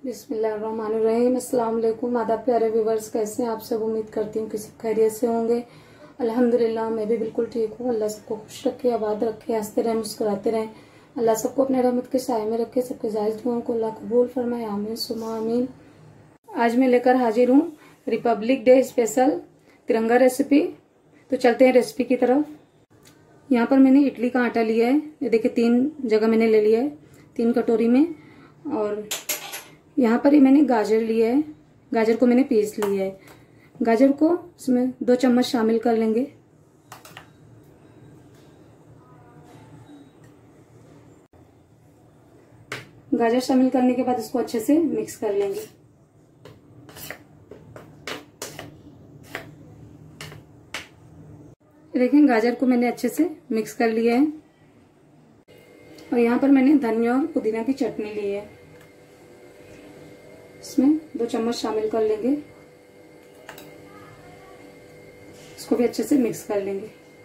बिस्मिल्लाहिर्रहमानिर्रहीम। अस्सलाम वालेकुम। आदाब प्यारे व्यूवर्स, कैसे हैं आप सब? उम्मीद करती हूँ कि सब खैरियत से होंगे। अल्हम्दुलिल्लाह मैं भी बिल्कुल ठीक हूँ। अल्लाह सबको खुश रखे, आबाद रखे, हंसते रहें, मुस्कुराते रहें। अल्लाह सबको अपने रहमत के साए में रखे, सबके जायज दुआओं को अल्लाह कबूल फरमाए, आमीन सुमा आमीन। आज मैं लेकर हाजिर हूँ रिपब्लिक डे स्पेशल तिरंगा रेसिपी। तो चलते हैं रेसिपी की तरफ। यहाँ पर मैंने इडली का आटा लिया है, ये देखिए 3 जगह मैंने ले लिया है, 3 कटोरी में। और यहाँ पर ही मैंने गाजर लिया है, गाजर को मैंने पीस लिया है। गाजर को इसमें 2 चम्मच शामिल कर लेंगे। गाजर शामिल करने के बाद इसको अच्छे से मिक्स कर लेंगे। देखिए गाजर को मैंने अच्छे से मिक्स कर लिया है। और यहाँ पर मैंने धनिया और पुदीना की चटनी ली है, इसमें 2 चम्मच शामिल कर लेंगे। इसको भी अच्छे से मिक्स कर लेंगे।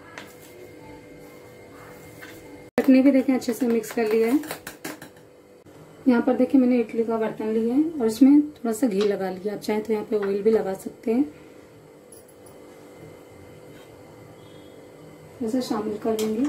चटनी भी देखें अच्छे से मिक्स कर लिया है। यहाँ पर देखिए मैंने इडली का बर्तन लिया है और इसमें थोड़ा सा घी लगा लिया। आप चाहें तो यहाँ पे ऑयल भी लगा सकते हैं। ऐसे शामिल कर लेंगे।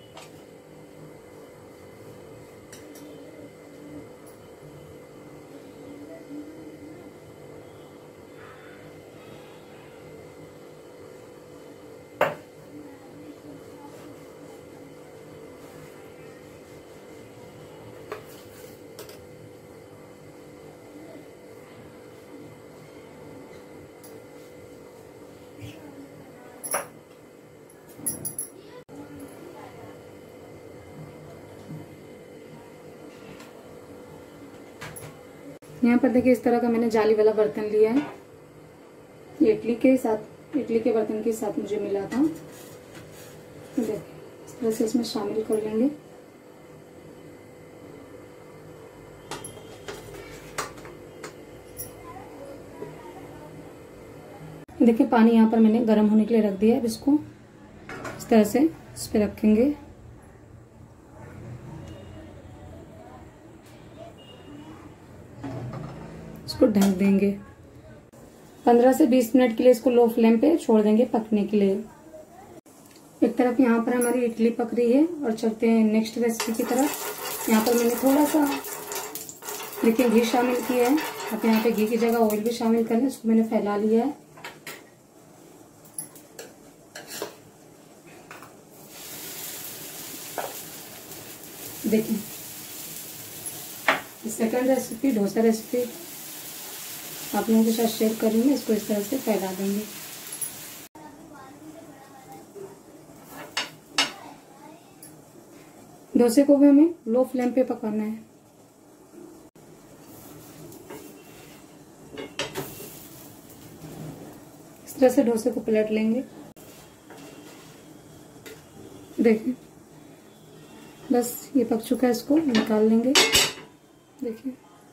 यहाँ पर देखिए इस तरह का मैंने जाली वाला बर्तन लिया है। ये इडली के बर्तन के साथ मुझे मिला था। देखिए इस तरह से इसमें शामिल कर लेंगे। देखिए पानी यहाँ पर मैंने गर्म होने के लिए रख दिया है। अब इसको इस तरह से इस पे रखेंगे। इसको ढक देंगे। 15 से 20 मिनट के लिए इसको लो फ्लेम पे छोड़ देंगे पकने के लिए। एक तरफ यहाँ पर हमारी इडली पक रही है और चलते हैं नेक्स्ट रेसिपी की तरफ। यहाँ पर मैंने थोड़ा सा देखिए घी शामिल किया है। आप यहाँ पे घी की जगह ऑयल भी शामिल कर लें। इसको मैंने फैला लिया है। देखिए सेकंड रेसिपी डोसा रेसिपी आप लोगों के साथ शेयर करेंगे। इसको इस तरह से फैला देंगे। डोसे को भी हमें लो फ्लेम पे पकाना है। इस तरह से डोसे को पलट लेंगे। देखिए बस ये पक चुका है, इसको निकाल लेंगे। देखिए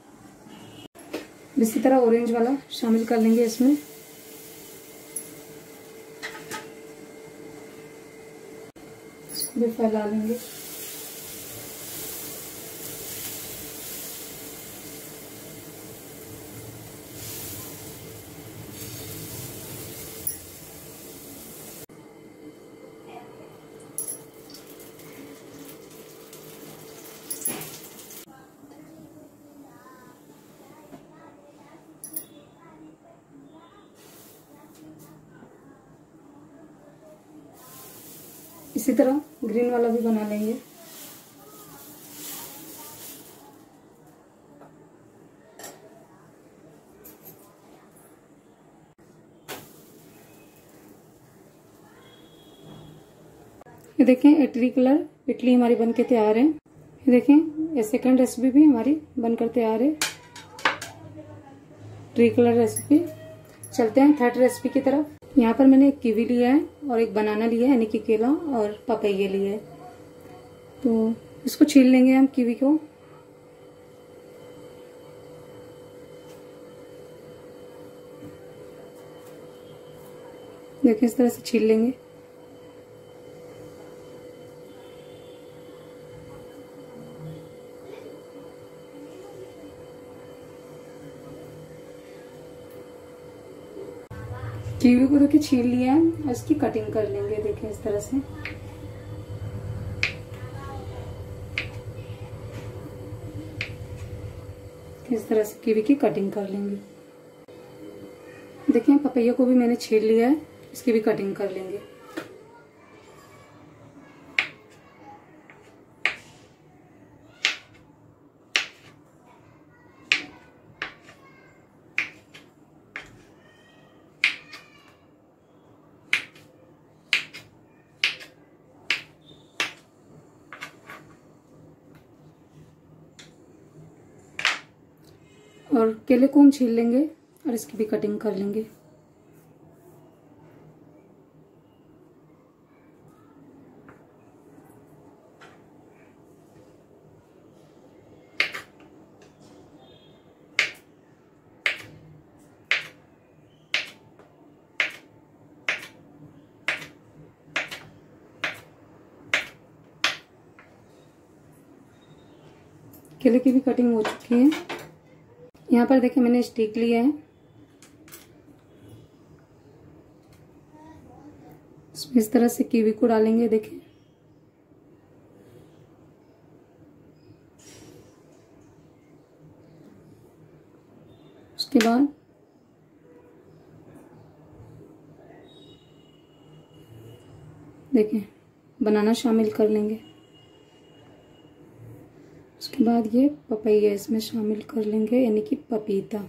इसी तरह ऑरेंज वाला शामिल कर लेंगे इसमें। इसको भी फैला लेंगे। इसी तरह ग्रीन वाला भी बना लेंगे। ये देखें इडली हमारी बनके तैयार है। ये देखें ये सेकंड रेसिपी भी हमारी बनकर तैयार है, इडली कलर रेसिपी। चलते हैं थर्ड रेसिपी की तरफ। यहाँ पर मैंने एक कीवी लिया है और एक बनाना लिया है, यानी कि केला, और पपैये लिए है। तो इसको छील लेंगे हम कीवी को। देखिए इस तरह से छील लेंगे। कीवी को देखिए छील लिया है और इसकी कटिंग कर लेंगे। देखिए इस तरह से कीवी की कटिंग कर लेंगे। देखिए पपैया को भी मैंने छील लिया है, इसकी भी कटिंग कर लेंगे। और केले को हम छील लेंगे और इसकी भी कटिंग कर लेंगे। केले की भी कटिंग हो चुकी है। यहाँ पर देखिए मैंने स्टिक लिया है, इसमें इस तरह से कीवी को डालेंगे। देखिए उसके बाद देखिए बनाना शामिल कर लेंगे। उसके बाद ये पपैया इसमें शामिल कर लेंगे, यानी कि पपीता।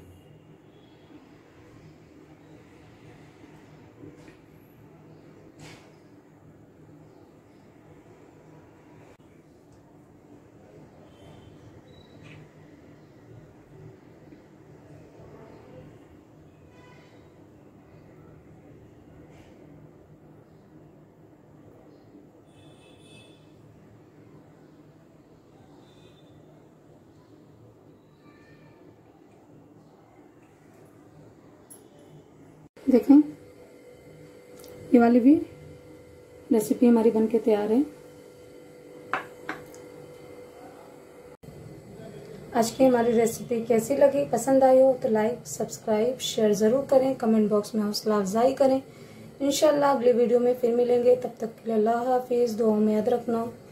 देखें ये वाली भी रेसिपी हमारी बनके तैयार है। आज की हमारी रेसिपी कैसी लगी, पसंद आई हो तो लाइक सब्सक्राइब शेयर ज़रूर करें, कमेंट बॉक्स में हौसला अफजाई करें। इंशाल्लाह अगली वीडियो में फिर मिलेंगे, तब तक के लिए अल्लाह हाफिज़। दुआ में याद रखना।